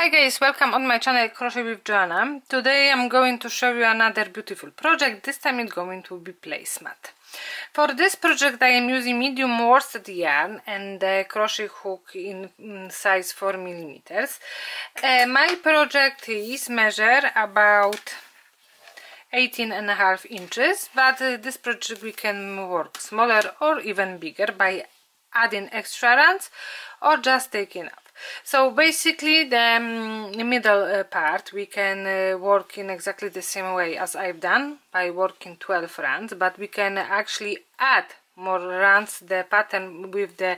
Hi guys, welcome on my channel Crochet with Joanna. Today I'm going to show you another beautiful project. This time it's going to be placemat. For this project I am using medium worsted yarn and the crochet hook in size 4 mm. My project is measured about 18.5 inches, but this project we can work smaller or even bigger by adding extra rounds or just taking up. So basically the middle part we can work in exactly the same way as I've done by working 12 rounds, but we can actually add more rounds. The pattern with the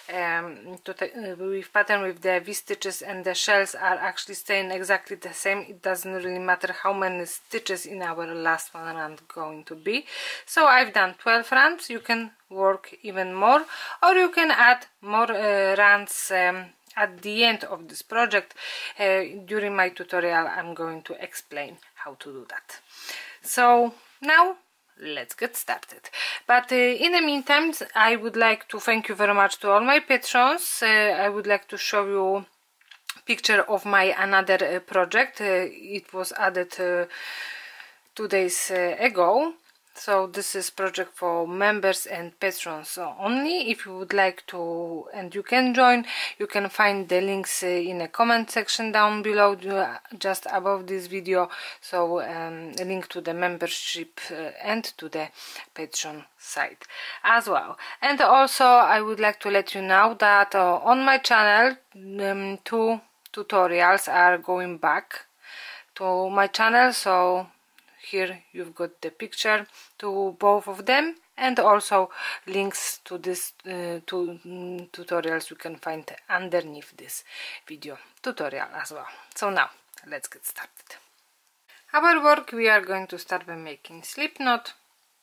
with the V-stitches and the shells are actually staying exactly the same. It doesn't really matter how many stitches in our last one round going to be. So I've done 12 rounds. You can work even more, or you can add more rounds at the end of this project. During my tutorial I'm going to explain how to do that. So now let's get started. But in the meantime I would like to thank you very much to all my patrons. I would like to show you picture of my another project. It was added 2 days ago. So this is project for members and patrons only. If you would like to and you can join, you can find the links in the comment section down below, just above this video. So a link to the membership and to the Patreon site as well. And also I would like to let you know that on my channel 2 tutorials are going back to my channel. So here you've got the picture to both of them, and also links to this two tutorials you can find underneath this video tutorial as well. So now let's get started. Our work, we are going to start by making slip knot,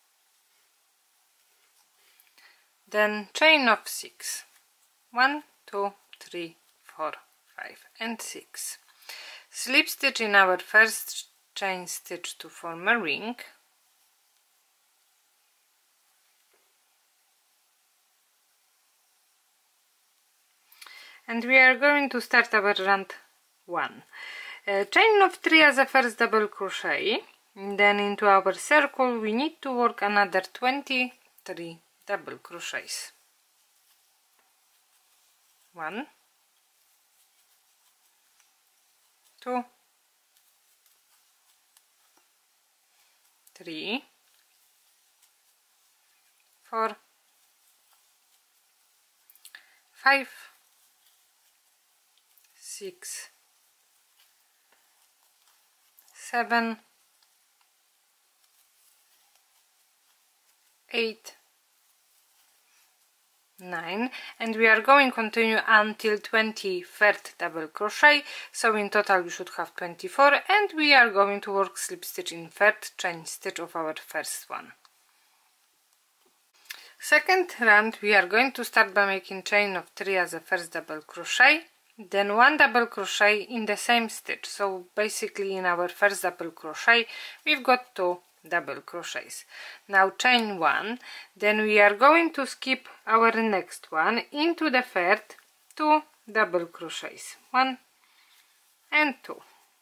then chain of 6, 1, 2, 3, 4, 5 and 6, slip stitch in our first chain stitch to form a ring, and we are going to start our round 1. Chain of 3 as a first double crochet, then into our circle we need to work another 23 double crochets. 1, 2, 3, 4, 5, 6, 7, 8, 9, and we are going to continue until 23rd double crochet. So in total we should have 24, and we are going to work slip stitch in 3rd chain stitch of our first one. Second round we are going to start by making chain of 3 as a first double crochet, then 1 double crochet in the same stitch. So basically in our first double crochet we've got 2 double crochets. Now chain 1, then we are going to skip our next one into the 3rd, 2 double crochets, 1 and 2,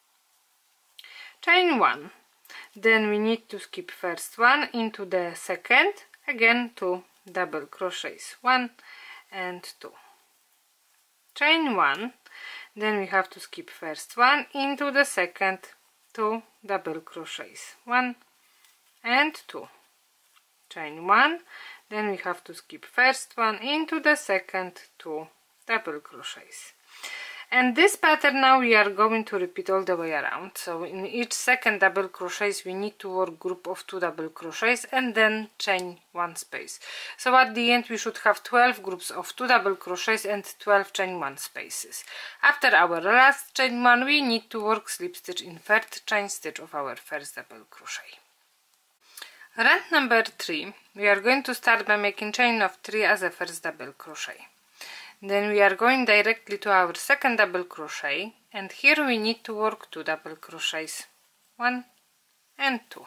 chain 1, then we need to skip first one into the 2nd, again 2 double crochets, 1 and 2, chain 1, then we have to skip first one into the 2nd, 2 double crochets, 1 and 2, chain 1, then we have to skip first one into the 2nd, 2 double crochets. And this pattern now we are going to repeat all the way around. So in each 2nd double crochets we need to work group of 2 double crochets and then chain 1 space. So at the end we should have 12 groups of 2 double crochets and 12 chain 1 spaces. After our last chain 1 we need to work slip stitch in 3rd chain stitch of our first double crochet. Round number 3 we are going to start by making chain of 3 as a first double crochet. Then we are going directly to our 2nd double crochet, and here we need to work 2 double crochets, 1 and 2,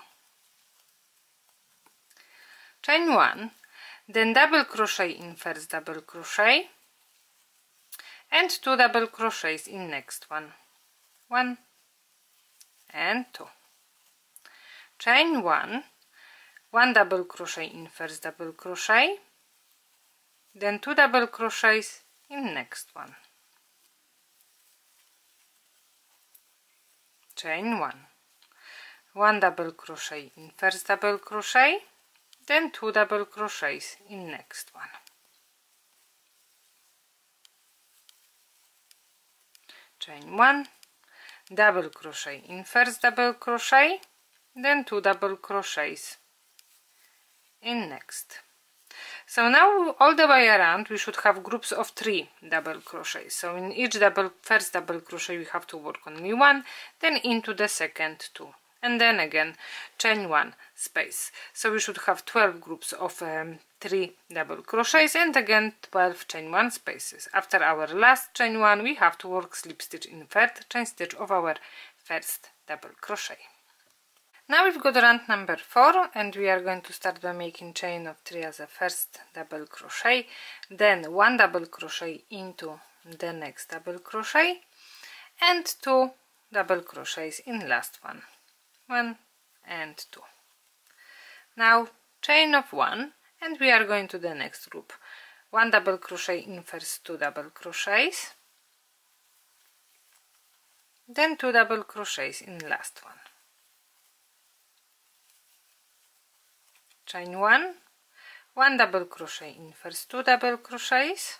chain 1, then double crochet in first double crochet and 2 double crochets in next one, 1 and 2. Chain 1, 1 double crochet in first double crochet, then 2 double crochets in next one. Chain 1, 1 double crochet in first double crochet, then 2 double crochets in next one. Chain 1, double crochet in first double crochet, then 2 double crochets in next. So now all the way around we should have groups of 3 double crochets. So in each first double crochet we have to work only 1, then into the second 2, and then again chain 1 space. So we should have 12 groups of 3 double crochets, and again 12 chain 1 spaces. After our last chain 1 we have to work slip stitch in third chain stitch of our first double crochet. Now we've got round number 4, and we are going to start by making chain of 3 as a first double crochet, then 1 double crochet into the next double crochet, and 2 double crochets in last one, 1 and 2. Now chain of 1, and we are going to the next group. 1 double crochet in first 2 double crochets, then 2 double crochets in last one. Chain 1, 1 double crochet in first 2 double crochets,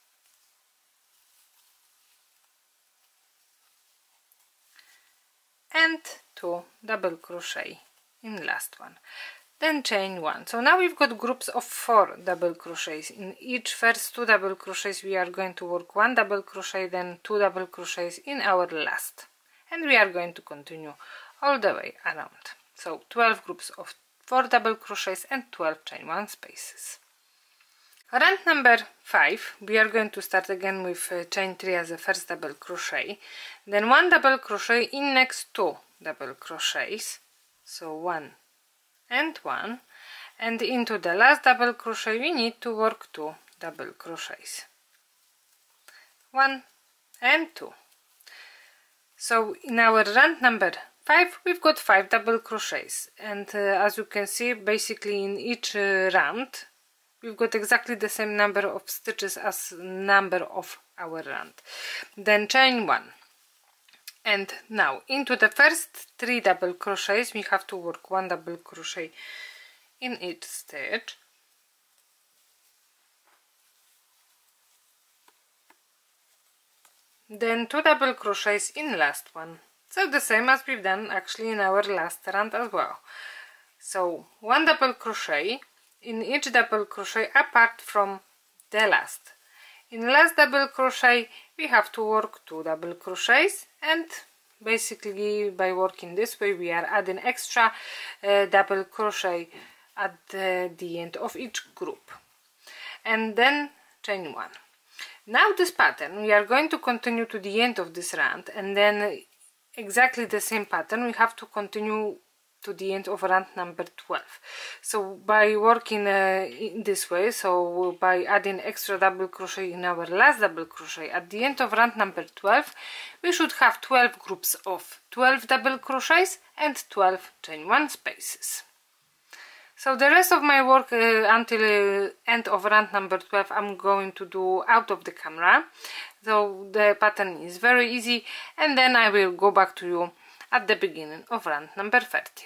and 2 double crochet in last one. Then chain 1. So now we've got groups of 4 double crochets. In each first 2 double crochets we are going to work 1 double crochet, then 2 double crochets in our last, and we are going to continue all the way around. So 12 groups of 4 double crochets and 12 chain 1 spaces. Round number 5, we are going to start again with chain 3 as a first double crochet, then 1 double crochet in next 2 double crochets, so 1 and 1, and into the last double crochet we need to work 2 double crochets, 1 and 2. So in our round number 5 we've got 5 double crochets, and as you can see, basically in each round we've got exactly the same number of stitches as number of our round. Then chain 1, and now into the first 3 double crochets we have to work 1 double crochet in each stitch, then 2 double crochets in last one. So the same as we've done actually in our last round as well. So 1 double crochet in each double crochet apart from the last. In last double crochet we have to work 2 double crochets, and basically by working this way we are adding extra double crochet at the end of each group, and then chain 1. Now this pattern we are going to continue to the end of this round, and then exactly the same pattern we have to continue to the end of round number 12. So by working in this way, so by adding extra double crochet in our last double crochet at the end of round number 12, we should have 12 groups of 12 double crochets and 12 chain 1 spaces. So the rest of my work until end of round number 12 I'm going to do out of the camera. So the pattern is very easy, and then I will go back to you at the beginning of round number 13.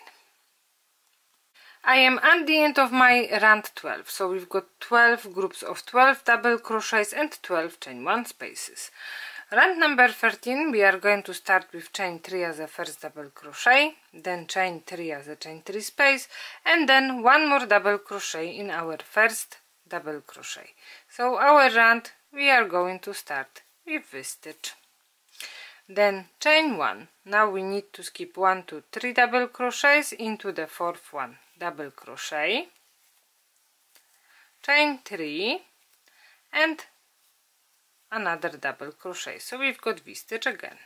I am at the end of my round 12, so we've got 12 groups of 12 double crochets and 12 chain 1 spaces. Round number 13 we are going to start with chain 3 as a first double crochet, then chain 3 as a chain 3 space, and then 1 more double crochet in our first double crochet. So our round we are going to start with this stitch. Then chain 1. Now we need to skip 1, 2, 3 double crochets into the fourth one, double crochet, chain 3, and another double crochet. So we've got this stitch again.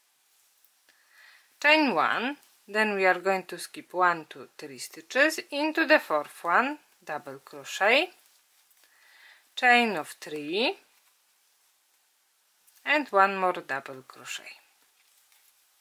Chain 1, then we are going to skip 1, 2, 3 stitches into the fourth one, double crochet, chain of 3, and 1 more double crochet.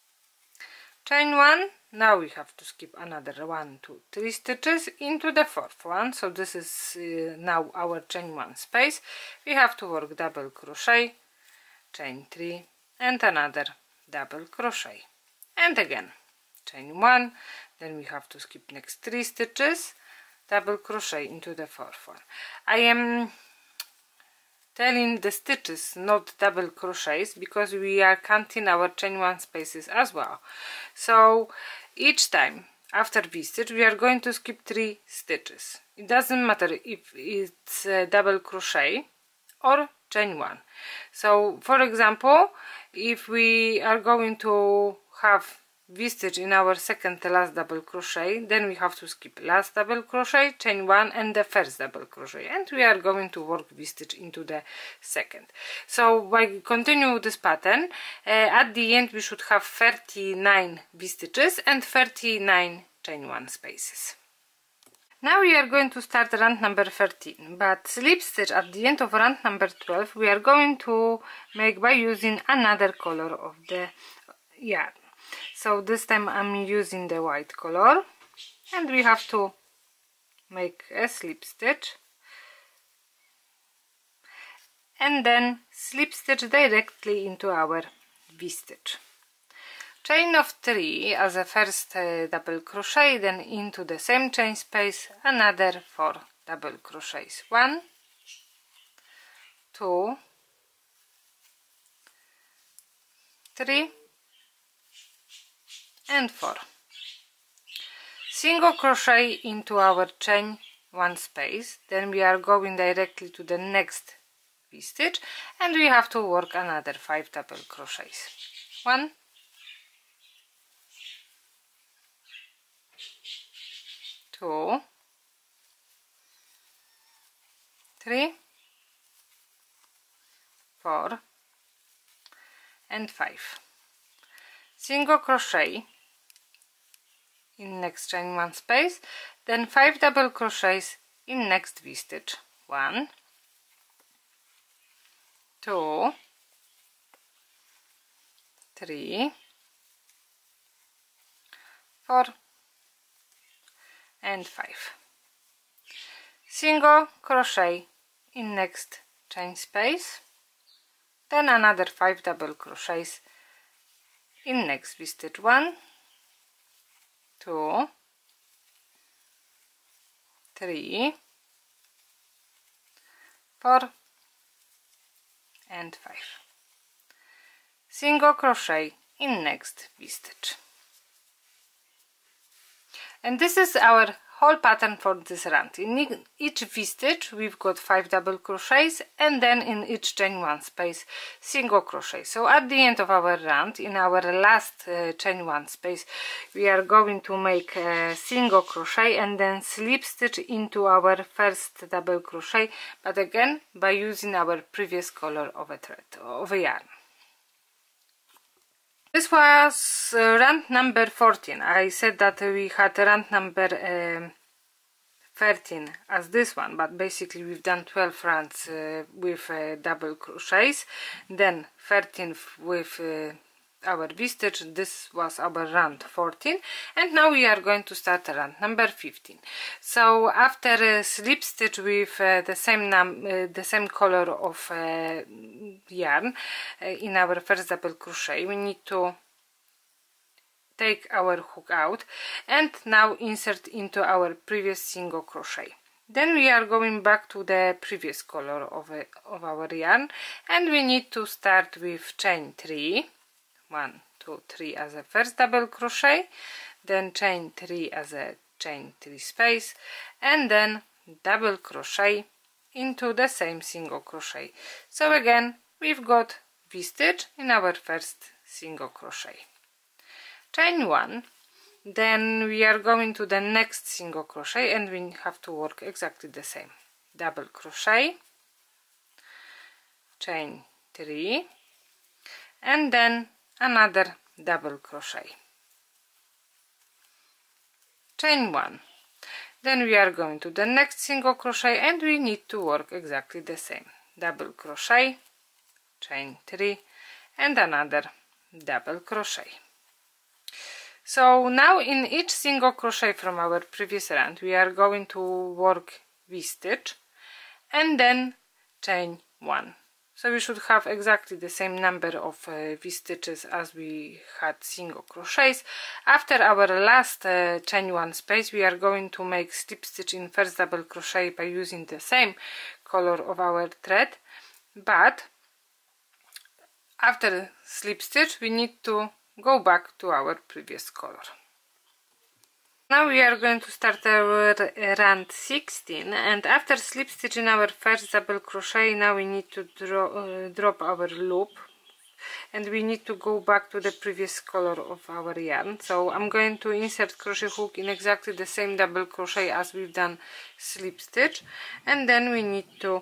chain 1. Now we have to skip another 1, 2, 3 stitches into the fourth one. So this is now our chain 1 space. We have to work double crochet, chain 3 and another double crochet, and again chain 1. Then we have to skip next 3 stitches, double crochet into the fourth one. I am telling the stitches, not double crochets, because we are counting our chain 1 spaces as well. So each time after V-stitch we are going to skip 3 stitches. It doesn't matter if it's double crochet or chain 1. So for example, if we are going to have V-stitch in our second to last double crochet, then we have to skip last double crochet, chain 1 and the first double crochet, and we are going to work V-stitch into the second. So by continue this pattern, at the end we should have 39 V-stitches and 39 chain 1 spaces. Now we are going to start round number 13, but slip stitch at the end of round number 12 we are going to make by using another color of the yarn. So this time I'm using the white color, and we have to make a slip stitch and then slip stitch directly into our V-stitch. Chain of 3 as a first double crochet, then into the same chain space another 4 double crochets. 1, 2, 3 and 4. Single crochet into our chain 1 space, then we are going directly to the next V-stitch and we have to work another 5 double crochets. 1, 2, 3, 4 and 5. Single crochet in next chain 1 space, then 5 double crochets in next V-stitch. 1, 2, 3, 4 and 5. Single crochet in next chain space, then another 5 double crochets in next V-stitch. 1, 2, 3, 4 and 5. Single crochet in next V-stitch. And this is our whole pattern for this round. In each V-stitch we've got 5 double crochets, and then in each chain 1 space single crochet. So at the end of our round, in our last chain 1 space, we are going to make a single crochet and then slip stitch into our first double crochet, but again by using our previous color of a thread, of a yarn. This was round number 14. I said that we had round number 13 as this one, but basically we've done 12 rounds with double crochets, then 13 with our V-stitch. This was our round 14, and now we are going to start round number 15. So after slip stitch with the same color of yarn in our first double crochet, we need to take our hook out and now insert into our previous single crochet. Then we are going back to the previous color of our yarn, and we need to start with chain 3, 1, 2, 3 as a first double crochet, then chain 3 as a chain 3 space, and then double crochet into the same single crochet. So again we've got V-stitch in our first single crochet. Chain 1, then we are going to the next single crochet and we have to work exactly the same. Double crochet, chain 3, and then another double crochet. Chain 1, then we are going to the next single crochet and we need to work exactly the same. Double crochet, chain 3, and another double crochet. So now in each single crochet from our previous round we are going to work V-stitch and then chain 1. So we should have exactly the same number of V-stitches as we had single crochets. After our last chain 1 space we are going to make slip stitch in first double crochet by using the same color of our thread, but after slip stitch we need to go back to our previous color. Now we are going to start our round 16, and after slip stitch in our first double crochet now we need to drop our loop and we need to go back to the previous color of our yarn. So I'm going to insert crochet hook in exactly the same double crochet as we've done slip stitch, and then we need to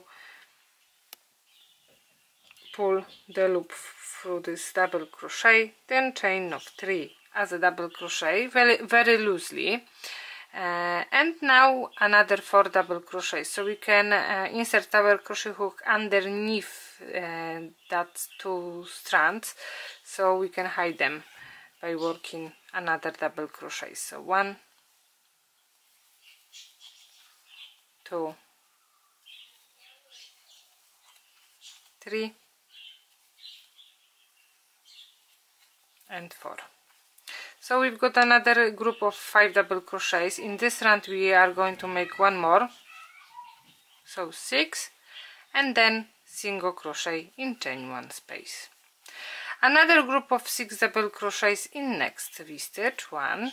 pull the loop through this double crochet, then chain of 3 as a double crochet very loosely, and now another 4 double crochets. So we can insert our crochet hook underneath that 2 strands, so we can hide them by working another double crochet. So 1, 2, 3 and 4. So we've got another group of 5 double crochets. In this round we are going to make one more, so 6, and then single crochet in chain 1 space. Another group of 6 double crochets in next V-stitch, 1,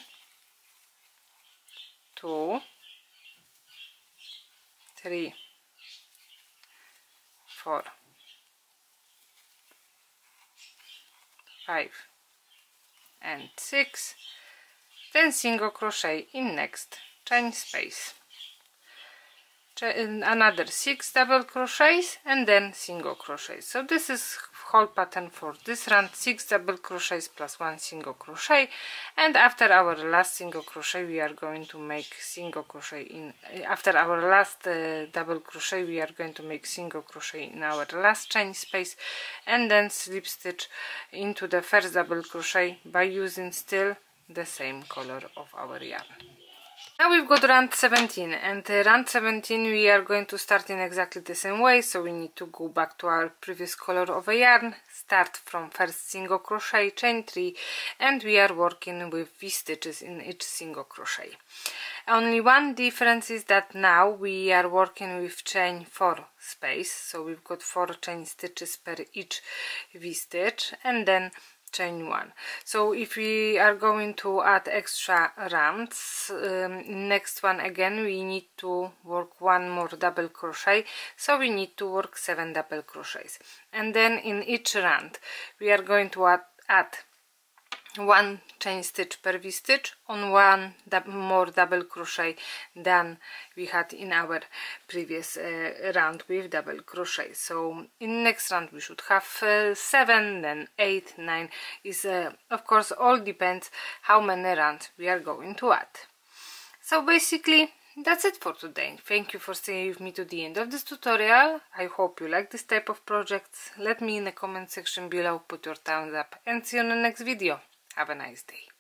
2, 3, 4, 5 and 6, then single crochet in next chain space, another 6 double crochets and then single crochet. So this is whole pattern for this round: 6 double crochets plus 1 single crochet, and after our last single crochet we are going to make single crochet in after our last double crochet we are going to make single crochet in our last chain space, and then slip stitch into the first double crochet by using still the same color of our yarn. Now we've got round 17, and round 17 we are going to start in exactly the same way, so we need to go back to our previous color of a yarn, start from first single crochet, chain 3, and we are working with V stitches in each single crochet. Only one difference is that now we are working with chain 4 space, so we've got 4 chain stitches per each V stitch and then chain 1. So if we are going to add extra rounds, next one again we need to work one more double crochet, so we need to work 7 double crochets, and then in each round we are going to add 1 chain stitch per V stitch on 1 more double crochet than we had in our previous round with double crochet. So in next round we should have 7, then 8, 9. Is of course all depends how many rounds we are going to add. So basically that's it for today. Thank you for staying with me to the end of this tutorial. I hope you like this type of projects. Let me in the comment section below, put your thumbs up, and see you in the next video. Have a nice day.